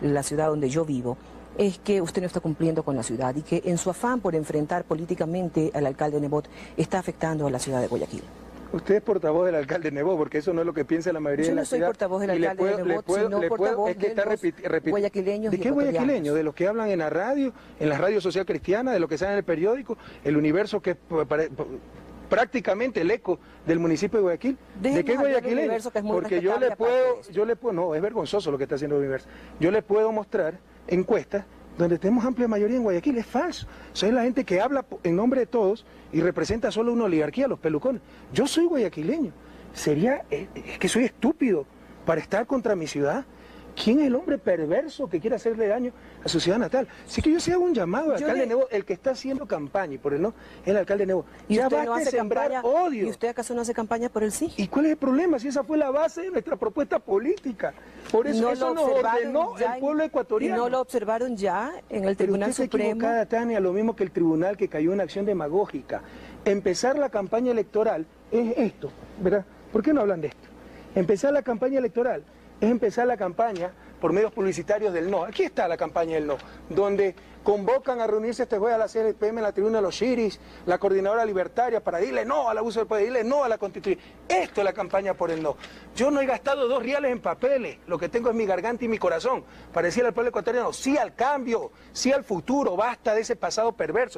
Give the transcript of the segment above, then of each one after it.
la ciudad donde yo vivo, es que usted no está cumpliendo con la ciudad y que en su afán por enfrentar políticamente al alcalde Nebot está afectando a la ciudad de Guayaquil. Usted es portavoz del alcalde Nebot, porque eso no es lo que piensa la mayoría de la ciudad. Yo no soy portavoz del alcalde de Nebot, sino portavoz de los guayaquileños. ¿De qué guayaquileños? De los que hablan en la radio, en la radio social cristiana, de los que salen en el periódico, El Universo, que es prácticamente el eco del municipio de Guayaquil. ¿De qué guayaquileño? Porque yo le puedo, no, es vergonzoso lo que está haciendo el Universo. Yo le puedo mostrar encuestas donde tenemos amplia mayoría en Guayaquil, es falso. Soy la gente que habla en nombre de todos y representa solo una oligarquía, los pelucones. Yo soy guayaquileño. Es que soy estúpido para estar contra mi ciudad. ¿Quién es el hombre perverso que quiere hacerle daño a su ciudad natal? Así que yo sí hago un llamado al alcalde Nebot, el que está haciendo campaña, y por el no, es el alcalde Nebot. Ya basta de sembrar odio. ¿Y usted acaso no hace campaña por el sí? ¿Y cuál es el problema? Si esa fue la base de nuestra propuesta política. Por eso, eso nos ordenó el pueblo ecuatoriano. ¿Y no lo observaron ya en el Tribunal Supremo? Pero usted está equivocada, Tania, lo mismo que el tribunal que cayó en una acción demagógica. Empezar la campaña electoral es esto, ¿verdad? ¿Por qué no hablan de esto? Empezar la campaña electoral es empezar la campaña por medios publicitarios del no. Aquí está la campaña del no, donde convocan a reunirse este jueves a las 6 p.m. en la tribuna de los Chiris, la coordinadora libertaria, para decirle no al abuso del poder, decirle no a la Constitución. Esto es la campaña por el no. Yo no he gastado 2 reales en papeles, lo que tengo es mi garganta y mi corazón, para decirle al pueblo ecuatoriano, sí al cambio, sí al futuro, basta de ese pasado perverso.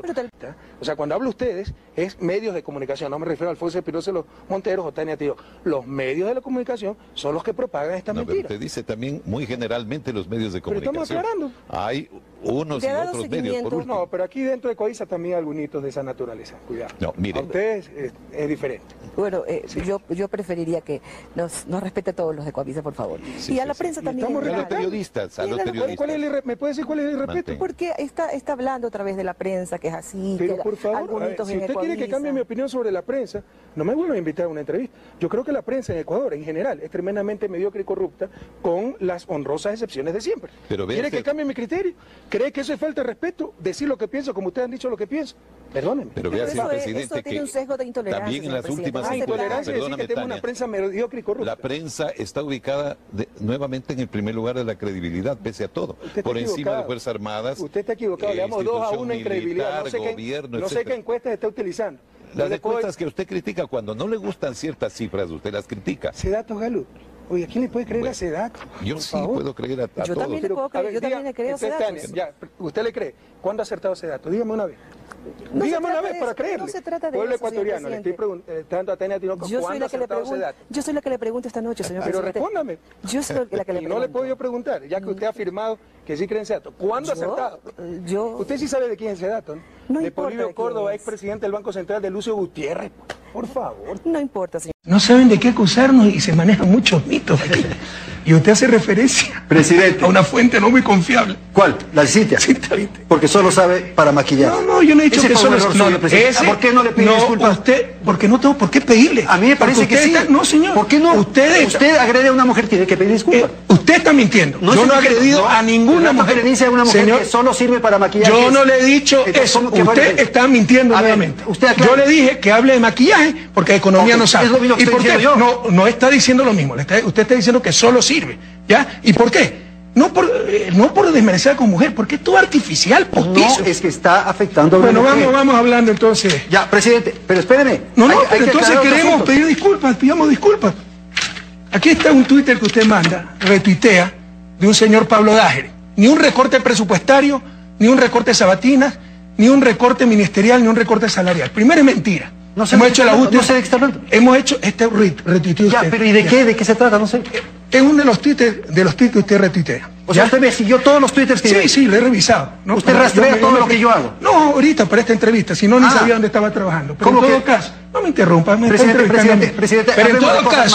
O sea, cuando hablo ustedes, es medios de comunicación, no me refiero a Alfonso Espinosa de los Monteros o Tania Tío. Los medios de la comunicación son los que propagan esta mentira. Pero usted dice también muy generalmente los medios de comunicación. Pero estamos aclarando. Hay unos y otros medios, por último. No, pero aquí dentro de Coavisa también hay algunos de esa naturaleza, cuidado. No, mire. A ustedes es diferente. Bueno, sí. yo preferiría que nos respete a todos los de Coavisa, por favor. Sí, y a la prensa también. A los periodistas, a los periodistas. ¿Me puede decir cuál es el irrespeto? Porque está hablando otra vez de la prensa, que es así. Pero que por favor, si usted quiere que cambie mi opinión sobre la prensa, no me vuelva a invitar a una entrevista. Yo creo que la prensa en Ecuador, en general, es tremendamente mediocre y corrupta, con las honrosas excepciones de siempre. Pero ¿Quiere que cambie mi criterio? ¿Cree que eso es falta de respeto? Decir lo que pienso, como ustedes han dicho lo que pienso. Perdónenme. Pero vea, señor presidente, eso tiene un sesgo de intolerancia. También en las últimas intolerancia, decir que tengo una prensa mediocre y corrupta. La prensa está ubicada nuevamente en el primer lugar de la credibilidad, pese a todo. Por encima de Fuerzas Armadas. Usted está equivocado, le damos 2-1 en credibilidad. No sé qué encuestas está utilizando. Las encuestas que usted critica, cuando no le gustan ciertas cifras, usted las critica. Sedato Galo. Oye, ¿a quién le puede creer a Sedato? Yo sí puedo creer a todos. Yo también le puedo creer, yo también le creo a Sedato. ¿Usted le cree? ¿Cuándo ha acertado Sedato? Dígame una vez. Dígame una vez para creerle. No se trata de pueblo eso, ecuatoriano, le estoy preguntando a Tania Tinoco, ¿cuándo ha acertado Sedato? Yo soy la que le pregunto esta noche, señor Pero presidente. respóndame. Yo soy la que le pregunto. Y no le puedo yo preguntar, ya que usted ha afirmado que sí cree en Sedato. ¿Cuándo ha acertado? Usted sí sabe de quién es Sedato, ¿no? No de importa Polibio Córdoba, expresidente del Banco Central, de Lucio Gutiérrez. Por favor. No importa, señor. No saben de qué acusarnos y se manejan muchos mitos aquí. Y usted hace referencia, presidente, a una fuente no muy confiable. ¿Cuál? ¿La Citia? Sí, porque solo sabe para maquillar. No, yo no he dicho que solo es... ¿Por qué no le pide disculpas? Porque no tengo por qué pedirle. A mí me parece que sí. No, señor. ¿Por qué no? Usted agrede a una mujer, tiene que pedir disculpas. Usted está mintiendo. Yo no he agredido a ninguna mujer. Le dice a una mujer que solo sirve para maquillar. Yo no le he dicho eso. Usted está mintiendo nuevamente. Yo le dije que hable de maquillaje porque de economía no sabe. ¿Y por qué? No está diciendo lo mismo. Usted está diciendo que solo sirve. ¿Ya? ¿Y por qué? No por desmerecer a como mujer, porque es todo artificial, postizo. No, es que está afectando a una mujer. Vamos hablando entonces. Ya, presidente, pero espéreme. Pero entonces queremos pedir disculpas, pidamos disculpas. Aquí está un Twitter que usted manda, retuitea, de un señor Pablo Dájere. Ni un recorte presupuestario, ni un recorte de sabatinas, ni un recorte ministerial, ni un recorte salarial. Primero es mentira. No hemos hecho la búsqueda. No sé de qué está hablando. Hemos hecho este retuiteo. Ya, pero ¿y de qué? ¿De qué se trata? No sé. Es uno de los tweets que usted retuitea. O sea, usted me siguió todos los twitters que Sí, lo he revisado. ¿No? ¿Usted rastrea todo lo que yo hago? No, ahorita para esta entrevista, si no, ni sabía dónde estaba trabajando. Pero en todo caso, no me interrumpa, me está entrevistando a mí. Pero en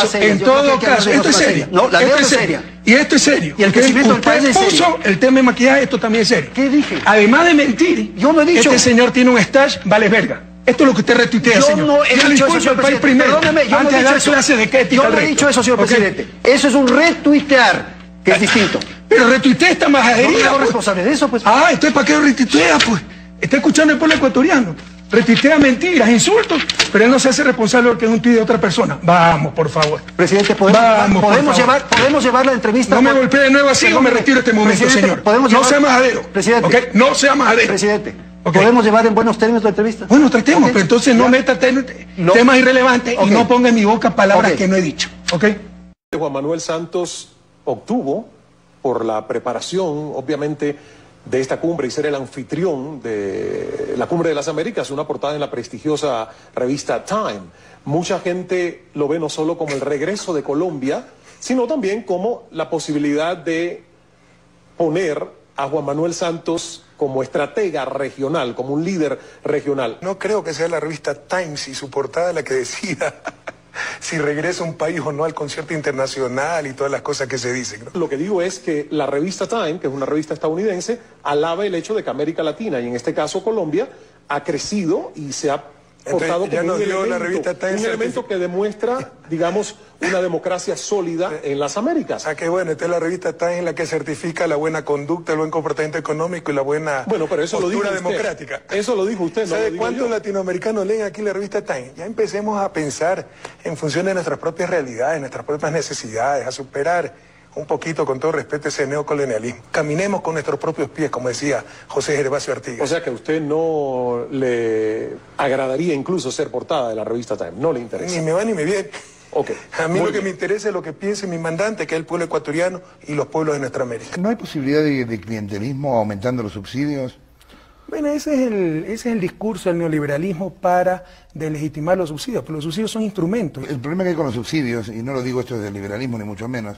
todo caso, esto es serio. No, la deuda es seria. Y esto es serio. Y el crecimiento del país es serio. Usted puso el tema de maquillaje, esto también es serio. ¿Qué dije? Además de mentir, yo no he dicho. Este señor tiene un stage, vale verga. Esto es lo que usted retuitea, señor. Yo no he dicho eso, señor presidente. Perdóneme, yo no he dicho eso. Yo no he dicho eso, señor presidente. Eso es un retuitear, que es distinto. Pero retuitea esta majadería. No me hago responsable de eso, pues. Entonces ¿para qué lo retuitea, pues? Está escuchando el pueblo ecuatoriano. Retuitea mentiras, insultos, pero él no se hace responsable porque es un tuit de otra persona. Vamos, por favor. Presidente, ¿podemos llevar la entrevista? No me golpee de nuevo así o me retiro este momento, señor. No sea majadero. Presidente. ¿Okay? No sea majadero. Presidente. Okay. ¿Podemos llevar en buenos términos la entrevista? Bueno, tratemos, pero entonces no meta temas irrelevantes y no ponga en mi boca palabras que no he dicho. ¿Ok? Juan Manuel Santos obtuvo, por la preparación, obviamente, de esta cumbre y ser el anfitrión de la Cumbre de las Américas, una portada en la prestigiosa revista Time. Mucha gente lo ve no solo como el regreso de Colombia, sino también como la posibilidad de poner a Juan Manuel Santos como estratega regional, como un líder regional. No creo que sea la revista Times y su portada la que decida si regresa un país o no al concierto internacional y todas las cosas que se dicen, ¿no? Lo que digo es que la revista Time, que es una revista estadounidense, alaba el hecho de que América Latina, y en este caso Colombia, ha crecido y se ha portado como un elemento que demuestra, digamos, una democracia sólida en las Américas. Ah, qué bueno, esta es la revista Time en la que certifica la buena conducta, el buen comportamiento económico y la buena pero eso postura lo dijo democrática. Eso lo dijo usted, ¿no? ¿Sabe cuántos latinoamericanos leen aquí la revista Time? Ya empecemos a pensar en función de nuestras propias realidades, nuestras propias necesidades, a superar un poquito, con todo respeto, ese neocolonialismo. Caminemos con nuestros propios pies, como decía José Gervasio Artigas. O sea que a usted no le agradaría incluso ser portada de la revista Time, no le interesa. Ni me va ni me viene. Okay. A mí lo que me interesa es lo que piense mi mandante, que es el pueblo ecuatoriano y los pueblos de nuestra América. ¿No hay posibilidad de clientelismo aumentando los subsidios? Bueno, ese es el discurso del neoliberalismo para delegitimar los subsidios, pero los subsidios son instrumentos. El problema que hay con los subsidios, y no lo digo esto desde el liberalismo ni mucho menos,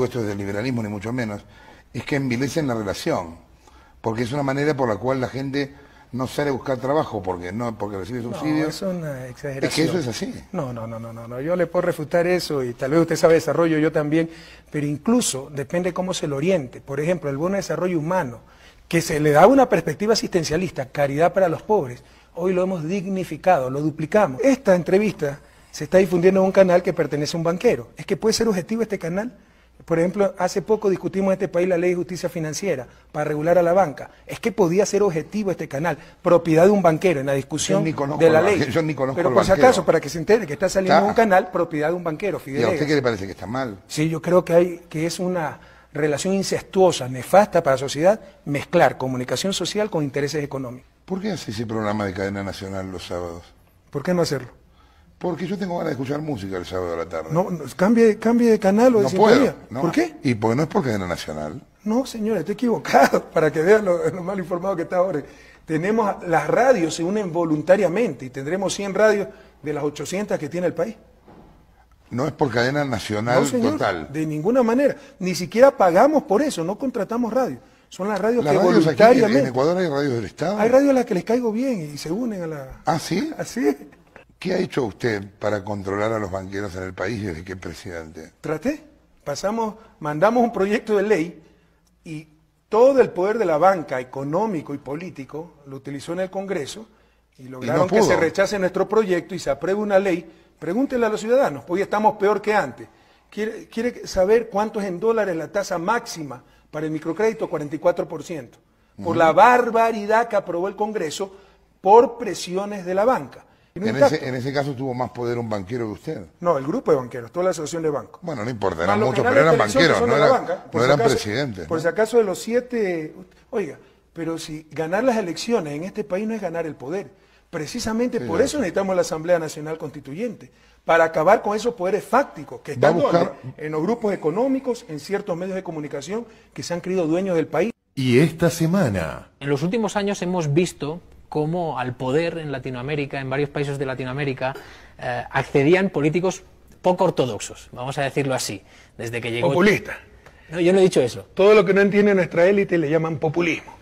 es que envilecen la relación, porque es una manera por la cual la gente no sale a buscar trabajo porque recibe subsidios. No, es una exageración. Es que eso es así. No, yo le puedo refutar eso y tal vez usted sabe desarrollo, yo también, pero incluso depende cómo se lo oriente. Por ejemplo, el bono de desarrollo humano, que se le da una perspectiva asistencialista, caridad para los pobres, hoy lo hemos dignificado, lo duplicamos. Esta entrevista se está difundiendo en un canal que pertenece a un banquero. ¿Es que puede ser objetivo este canal? Por ejemplo, hace poco discutimos en este país la ley de justicia financiera para regular a la banca. ¿Es que podía ser objetivo este canal? Propiedad de un banquero en la discusión de la ley. Yo ni conozco Pero por si acaso, para que se entere que está saliendo en un canal, propiedad de un banquero. ¿Y a usted qué le parece que está mal? Sí, yo creo que es una relación incestuosa, nefasta para la sociedad, mezclar comunicación social con intereses económicos. ¿Por qué hace ese programa de cadena nacional los sábados? ¿Por qué no hacerlo? Porque yo tengo ganas de escuchar música el sábado a la tarde. No, cambie de canal o de sintonía. No. ¿Por qué? Y porque no es por cadena nacional. No, señora, estoy equivocado, para que vean lo mal informado que está ahora. Las radios se unen voluntariamente y tendremos 100 radios de las 800 que tiene el país. No es por cadena nacional no, señor, total. De ninguna manera. Ni siquiera pagamos por eso, no contratamos radio. Son las radios que radios voluntariamente... Aquí, ¿en Ecuador hay radios del Estado? Hay radios a las que les caigo bien y se unen a la... ¿Ah, sí? Así es. ¿Qué ha hecho usted para controlar a los banqueros en el país desde que es presidente? Traté. Mandamos un proyecto de ley y todo el poder de la banca económico y político lo utilizó en el Congreso y lograron que se rechace nuestro proyecto y se apruebe una ley. Pregúntenle a los ciudadanos, hoy estamos peor que antes. ¿Quiere saber cuánto es en dólares la tasa máxima para el microcrédito? 44%. Por la barbaridad que aprobó el Congreso por presiones de la banca. En ese caso tuvo más poder un banquero que usted. No, el grupo de banqueros, toda la asociación de bancos. Bueno, no importa, eran muchos, pero eran banqueros, no eran presidentes. Por si acaso de los 7... Oiga, pero si ganar las elecciones en este país no es ganar el poder. Precisamente por eso necesitamos la Asamblea Nacional Constituyente, para acabar con esos poderes fácticos que están en los grupos económicos, en ciertos medios de comunicación que se han creído dueños del país. Y esta semana... En los últimos años hemos visto cómo al poder en Latinoamérica, en varios países de Latinoamérica, accedían políticos poco ortodoxos, vamos a decirlo así, desde que llegó... Populista. No, yo no he dicho eso. Todo lo que no entiende nuestra élite le llaman populismo.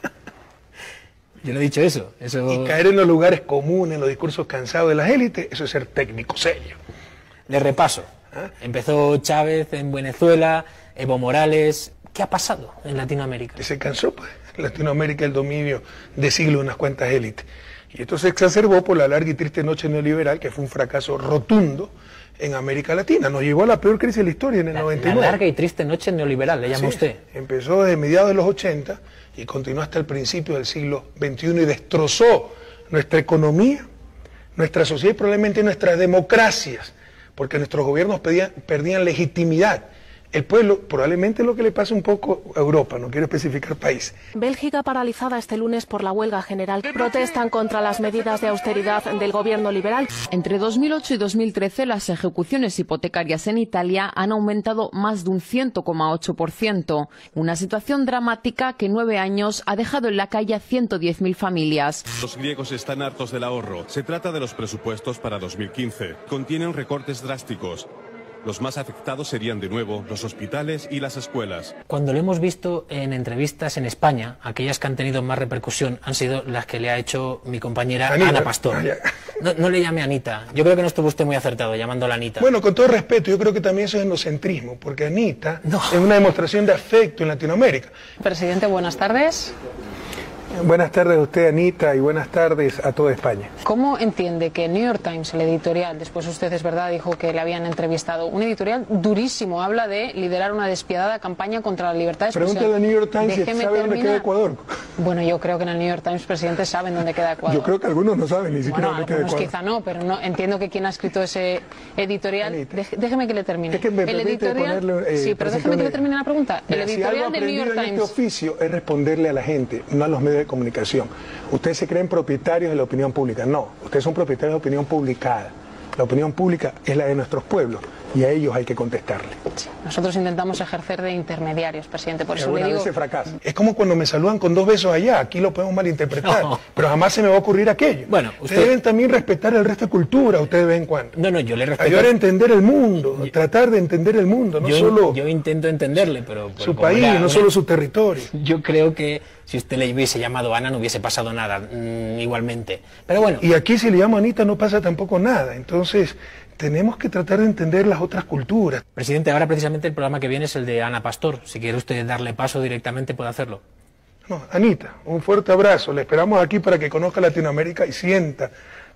Yo no he dicho eso. Y caer en los lugares comunes, en los discursos cansados de las élites, eso es ser técnico serio. Le repaso. Empezó Chávez en Venezuela, Evo Morales. ¿Qué ha pasado en Latinoamérica? Que se cansó, pues, Latinoamérica el dominio de siglos de unas cuantas élites. Y esto se exacerbó por la larga y triste noche neoliberal, que fue un fracaso rotundo en América Latina. Nos llevó a la peor crisis de la historia en el 99. La larga y triste noche neoliberal, le llama usted. Empezó desde mediados de los 80 y continuó hasta el principio del siglo XXI y destrozó nuestra economía, nuestra sociedad y probablemente nuestras democracias, porque nuestros gobiernos perdían legitimidad. El pueblo, probablemente lo que le pasa un poco a Europa, no quiero especificar país. Bélgica paralizada este lunes por la huelga general. Protestan contra las medidas de austeridad del gobierno liberal. Entre 2008 y 2013 las ejecuciones hipotecarias en Italia han aumentado más de un 100,8%. Una situación dramática que en 9 años ha dejado en la calle a 110.000 familias. Los griegos están hartos del ahorro. Se trata de los presupuestos para 2015. Contienen recortes drásticos. Los más afectados serían de nuevo los hospitales y las escuelas. Cuando lo hemos visto en entrevistas en España, aquellas que han tenido más repercusión han sido las que le ha hecho mi compañera Ana Pastor. No le llame Anita. Yo creo que no estuvo usted muy acertado llamándola Anita. Bueno, con todo respeto, yo creo que también eso es etnocentrismo, porque Anita es una demostración de afecto en Latinoamérica. Presidente, buenas tardes. Buenas tardes a usted, Anita, y buenas tardes a toda España. ¿Cómo entiende que New York Times, el editorial, después usted es verdad dijo que le habían entrevistado, un editorial durísimo, habla de liderar una despiadada campaña contra la libertad de expresión? Pregúntale al New York Times si sabe dónde queda Ecuador. Bueno, yo creo que en el New York Times, presidente, saben dónde queda Ecuador. Yo creo que algunos no saben ni siquiera dónde queda Ecuador. Quizá no, pero no, entiendo que quien ha escrito ese editorial... Déjeme que le termine. Es que me el editorial, ponerle, sí, pero déjeme que le termine la pregunta. El editorial del New York Times... En este oficio es responderle a la gente, no a los medios de comunicación. Ustedes se creen propietarios de la opinión pública. No, ustedes son propietarios de la opinión publicada. La opinión pública es la de nuestros pueblos y a ellos hay que contestarle. Sí, nosotros intentamos ejercer de intermediarios, presidente, por eso le digo... se fracasa. Es como cuando me saludan con 2 besos allá, aquí lo podemos malinterpretar, pero jamás se me va a ocurrir aquello. Bueno, ustedes deben también respetar el resto de cultura, ustedes de vez en cuando. No, yo le respeto. Ayudar a entender el mundo, tratar de entender el mundo, no solo... Yo intento entenderle, pero su país, no solo su territorio. Yo creo que si usted le hubiese llamado Ana no hubiese pasado nada, igualmente. Pero bueno... Y aquí si le llamo Anita no pasa tampoco nada, entonces... Tenemos que tratar de entender las otras culturas. Presidente, ahora precisamente el programa que viene es el de Ana Pastor. Si quiere usted darle paso directamente, puede hacerlo. No, Anita, un fuerte abrazo. Le esperamos aquí para que conozca Latinoamérica y sienta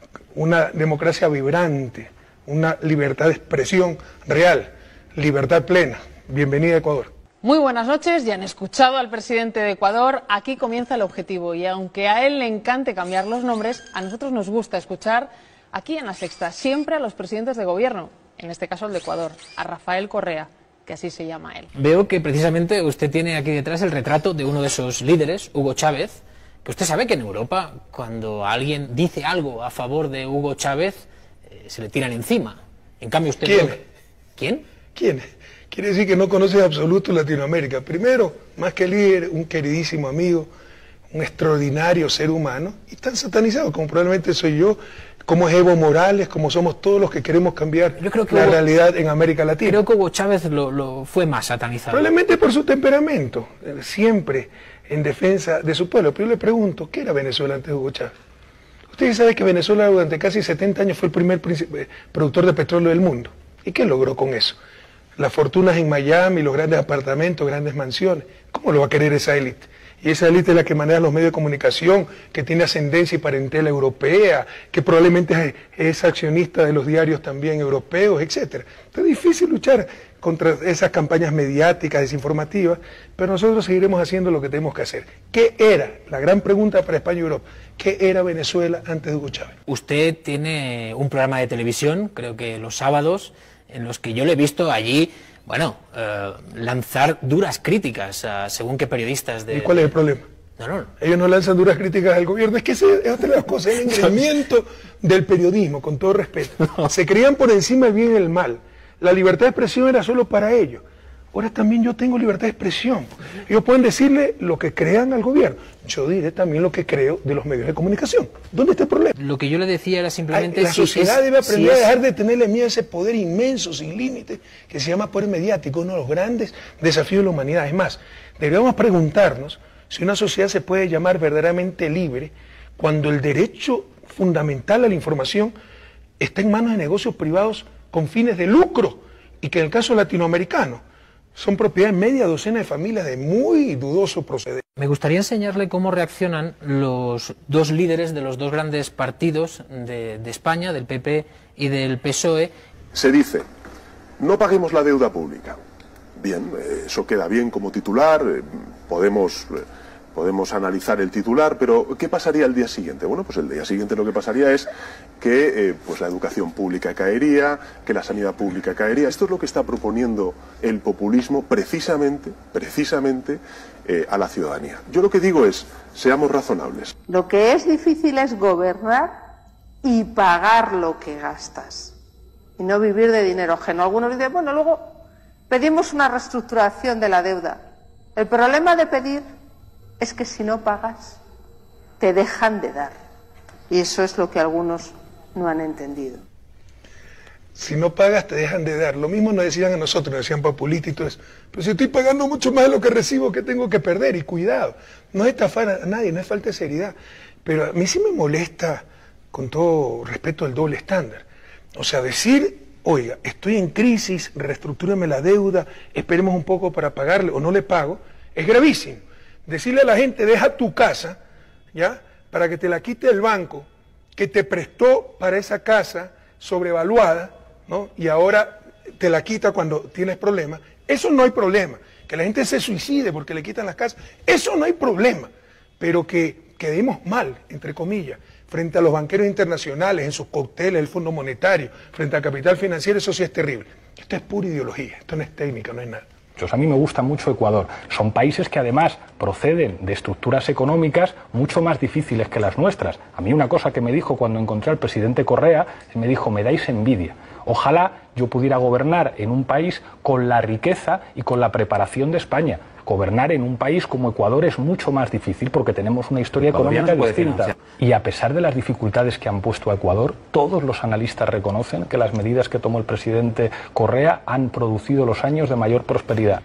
una democracia vibrante, una libertad de expresión real, libertad plena. Bienvenida a Ecuador. Muy buenas noches, ya han escuchado al presidente de Ecuador. Aquí comienza el objetivo y aunque a él le encante cambiar los nombres, a nosotros nos gusta escuchar aquí en La Sexta siempre a los presidentes de gobierno, en este caso el de Ecuador, a Rafael Correa, que así se llama él. Veo que precisamente usted tiene aquí detrás el retrato de uno de esos líderes, Hugo Chávez, que usted sabe que en Europa, cuando alguien dice algo a favor de Hugo Chávez, se le tiran encima. En cambio usted... ¿Quién? ¿Quién? Quiere decir que no conoce en absoluto Latinoamérica. Primero, más que líder, un queridísimo amigo, un extraordinario ser humano, y tan satanizado como probablemente soy yo, como es Evo Morales, como somos todos los que queremos cambiar la realidad en América Latina. Creo que Hugo Chávez lo fue más satanizado. Probablemente por su temperamento, siempre en defensa de su pueblo. Pero yo le pregunto, ¿qué era Venezuela antes de Hugo Chávez? Ustedes saben que Venezuela durante casi 70 años fue el primer productor de petróleo del mundo. ¿Y qué logró con eso? Las fortunas en Miami, los grandes apartamentos, grandes mansiones. ¿Cómo lo va a querer esa élite? Y esa élite es la que maneja los medios de comunicación, que tiene ascendencia y parentela europea, que probablemente es accionista de los diarios también europeos, etc. Es difícil luchar contra esas campañas mediáticas, desinformativas, pero nosotros seguiremos haciendo lo que tenemos que hacer. ¿Qué era? La gran pregunta para España y Europa. ¿Qué era Venezuela antes de Hugo Chávez? Usted tiene un programa de televisión, creo que los sábados, en los que yo le he visto allí... Bueno, lanzar duras críticas a según qué periodistas de... ¿Y cuál es el problema? No. Ellos no lanzan duras críticas al gobierno, es que es otra de las cosas, el engreimiento del periodismo, con todo respeto. No. Se creían por encima el bien y el mal. La libertad de expresión era solo para ellos. Ahora también yo tengo libertad de expresión. Ellos pueden decirle lo que crean al gobierno. Yo diré también lo que creo de los medios de comunicación. ¿Dónde está el problema? Lo que yo le decía era simplemente... La sociedad debe aprender a dejar de tenerle miedo a ese poder inmenso, sin límite, que se llama poder mediático, uno de los grandes desafíos de la humanidad. Es más, deberíamos preguntarnos si una sociedad se puede llamar verdaderamente libre cuando el derecho fundamental a la información está en manos de negocios privados con fines de lucro y que en el caso latinoamericano son propiedad de media docena de familias de muy dudoso proceder. Me gustaría enseñarle cómo reaccionan los dos líderes de los dos grandes partidos de España, del PP y del PSOE. Se dice, no paguemos la deuda pública. Bien, eso queda bien como titular, podemos podemos analizar el titular, pero ¿qué pasaría al día siguiente? Bueno, pues el día siguiente lo que pasaría es que pues la educación pública caería, que la sanidad pública caería. Esto es lo que está proponiendo el populismo precisamente a la ciudadanía. Yo lo que digo es, seamos razonables. Lo que es difícil es gobernar y pagar lo que gastas y no vivir de dinero ajeno. Algunos dicen, bueno, luego pedimos una reestructuración de la deuda. El problema de pedir es que si no pagas, te dejan de dar. Y eso es lo que algunos no han entendido. Si no pagas, te dejan de dar. Lo mismo nos decían a nosotros, nos decían populistas y todo eso. Pero si estoy pagando mucho más de lo que recibo, ¿qué tengo que perder? Y cuidado, no es estafar a nadie, no es falta de seriedad. Pero a mí sí me molesta, con todo respeto, el doble estándar. O sea, decir, oiga, estoy en crisis, reestructúrame la deuda, esperemos un poco para pagarle o no le pago, es gravísimo. Decirle a la gente, deja tu casa, ¿ya?, para que te la quite el banco, que te prestó para esa casa sobrevaluada, ¿no?, y ahora te la quita cuando tienes problemas. Eso no hay problema. Que la gente se suicide porque le quitan las casas, eso no hay problema. Pero que quedemos mal, entre comillas, frente a los banqueros internacionales, en sus cócteles, el Fondo Monetario, frente al capital financiero, eso sí es terrible. Esto es pura ideología, esto no es técnica, no es nada. A mí me gusta mucho Ecuador. Son países que además proceden de estructuras económicas mucho más difíciles que las nuestras. A mí una cosa que me dijo cuando encontré al presidente Correa, me dijo, me dais envidia. Ojalá yo pudiera gobernar en un país con la riqueza y con la preparación de España. Gobernar en un país como Ecuador es mucho más difícil porque tenemos una historia económica distinta. Y a pesar de las dificultades que han puesto a Ecuador, todos los analistas reconocen que las medidas que tomó el presidente Correa han producido los años de mayor prosperidad.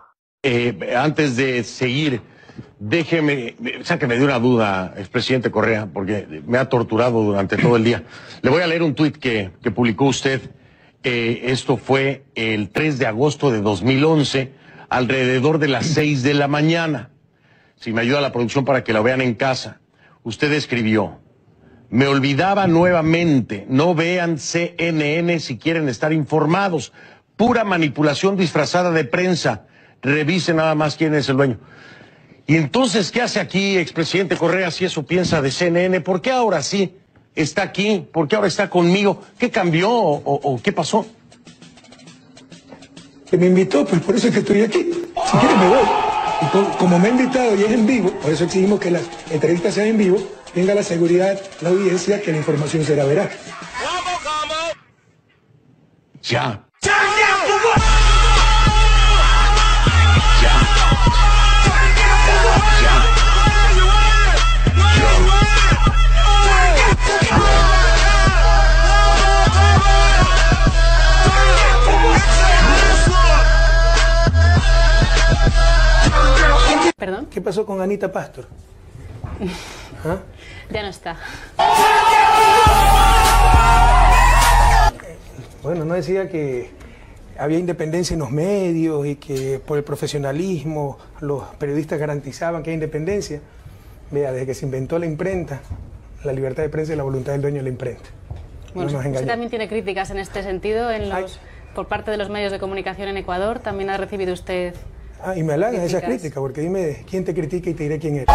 Antes de seguir, déjeme, sáqueme de una duda, expresidente Correa, porque me ha torturado durante todo el día. Le voy a leer un tuit que publicó usted. Esto fue el 3 de agosto de 2011. Alrededor de las 6 de la mañana. Si me ayuda la producción para que lo vean en casa. Usted escribió, me olvidaba nuevamente, no vean CNN si quieren estar informados. Pura manipulación disfrazada de prensa. Revisen nada más quién es el dueño. Y entonces, ¿qué hace aquí, expresidente Correa, si eso piensa de CNN? ¿Por qué ahora sí está aquí? ¿Por qué ahora está conmigo? ¿Qué cambió o qué pasó? Que me invitó, pues por eso es que estoy aquí. Si quieres me voy. Y como me ha invitado y es en vivo, por eso exigimos que las entrevistas sean en vivo, tenga la seguridad, la audiencia, que la información será veraz. Ya. ¿Perdón? ¿Qué pasó con Anita Pastor? ¿Ah? Ya no está. Bueno, no decía que había independencia en los medios y que por el profesionalismo los periodistas garantizaban que hay independencia. Vea, desde que se inventó la imprenta, la libertad de prensa y la voluntad del dueño de la imprenta. Bueno, no nos usted también tiene críticas en este sentido por parte de los medios de comunicación en Ecuador. ¿También ha recibido usted...? Y me halagan esas críticas, porque dime quién te critica y te diré quién eres.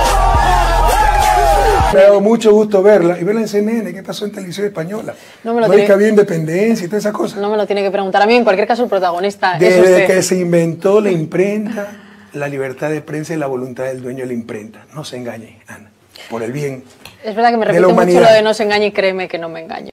Me ha dado mucho gusto verla y verla en CNN. ¿Qué pasó en Televisión Española? No hay que había independencia y todas esas cosas. No me lo tiene que preguntar a mí. En cualquier caso, el protagonista es Desde usted. que se inventó la imprenta, la libertad de prensa y la voluntad del dueño de la imprenta. No se engañe, Ana, por el bien. Es verdad que me repite mucho lo de no se engañe y créeme que no me engaño.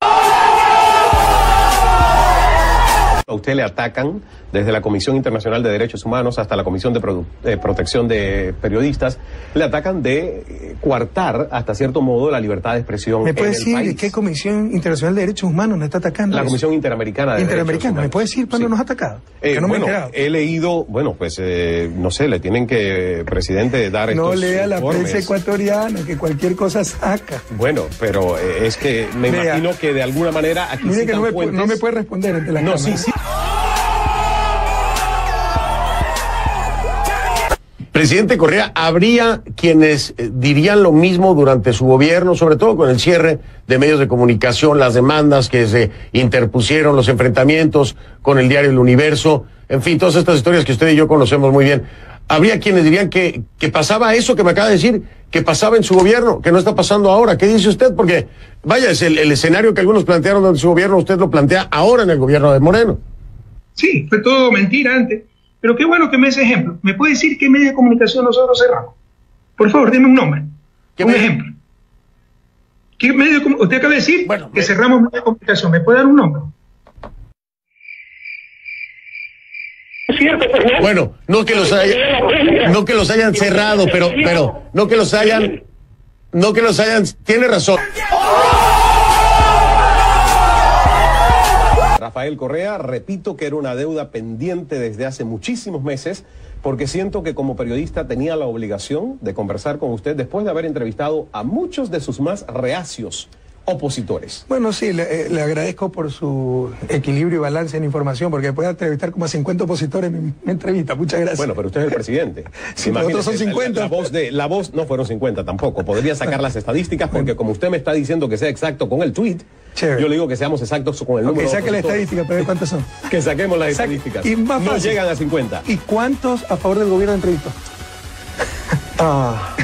A usted le atacan desde la Comisión Internacional de Derechos Humanos hasta la Comisión de Protección de Periodistas, le atacan de coartar hasta cierto modo la libertad de expresión en el país. ¿Me puede decir qué Comisión Internacional de Derechos Humanos nos está atacando? La Comisión Interamericana de Derechos Humanos. ¿Me puede decir cuándo nos ha atacado? Que no me he enterado. He leído, no sé, le tienen que, presidente, dar estos No lea la informes. prensa ecuatoriana, que cualquier cosa saca. Bueno, pero es que me imagino que de alguna manera aquí mire que no me puede responder ante la cámara. Sí. Presidente Correa, ¿habría quienes dirían lo mismo durante su gobierno, sobre todo con el cierre de medios de comunicación, las demandas que se interpusieron, los enfrentamientos con el diario El Universo, en fin, todas estas historias que usted y yo conocemos muy bien? habría quienes dirían que pasaba eso que me acaba de decir, que pasaba en su gobierno, que no está pasando ahora. ¿Qué dice usted? Porque, vaya, es el escenario que algunos plantearon en su gobierno, usted lo plantea ahora en el gobierno de Moreno. Sí, fue todo mentira antes. Pero qué bueno que me des ejemplo. ¿Me puede decir qué medio de comunicación nosotros cerramos? Por favor, dime un nombre. Un ejemplo. ¿Qué medio de usted acaba de decir que cerramos medio de comunicación? ¿Me puede dar un nombre? Bueno, no que los hayan cerrado, pero no que los hayan, tiene razón. Rafael Correa, repito que era una deuda pendiente desde hace muchísimos meses, porque siento que como periodista tenía la obligación de conversar con usted después de haber entrevistado a muchos de sus más reacios opositores. Bueno, sí, le agradezco por su equilibrio y balance en información, porque puede entrevistar como a 50 opositores en mi entrevista. Muchas gracias. Bueno, pero usted es el presidente. Sí, nosotros son 50. La voz no fueron 50 tampoco. Podría sacar las estadísticas, porque como usted me está diciendo que sea exacto con el tweet, yo le digo que seamos exactos con el número. Que saque la estadística, pero ¿de cuántas son? Que saquemos las estadísticas. Y más no fácil. llegan a 50. ¿Y cuántos a favor del gobierno entrevistó?